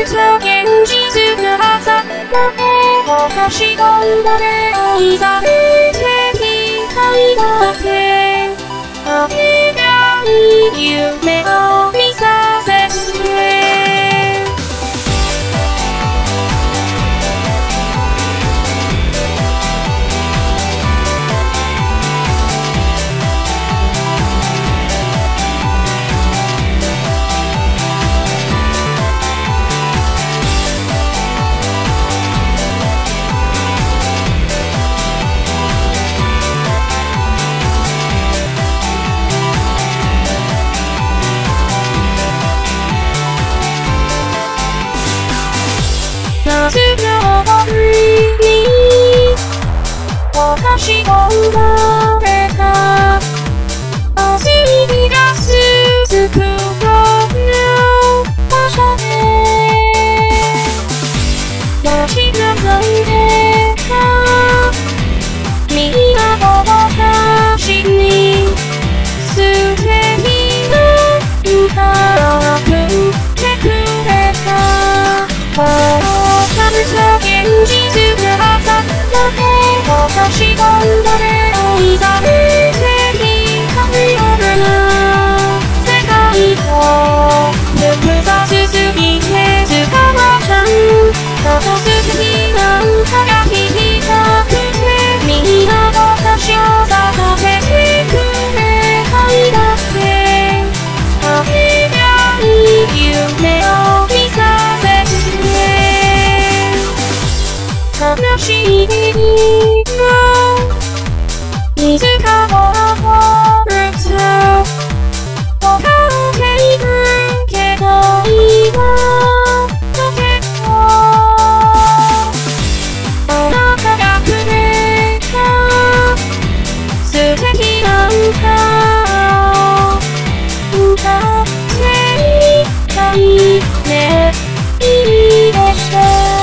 と現実が挟まれ私が生まれをされてきたいだけあげない夢を見させて夏の終わりに私が生まれた焦りが続くこの場所で街が泣いてたみんな私に素敵な歌を送ってくれた現実が挟まれ私が生まれをされてきたような世界を複雑すぎて掴まちゃうただ素敵な歌が聴きたくてみんな私を咲かせてくれたいだけあげない夢を見させて悲しい日の水が凍ると分かっているけど今だけどあなたがくれた素敵な歌を歌っていたいねいいでしょう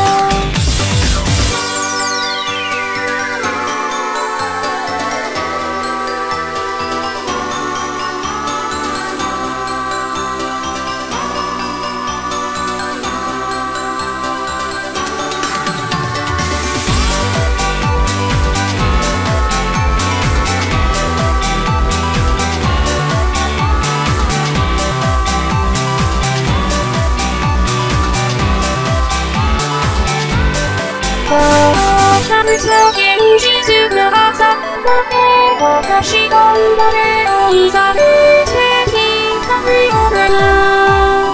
ちゃんと現実が挟まれ私が生まれをされてきたような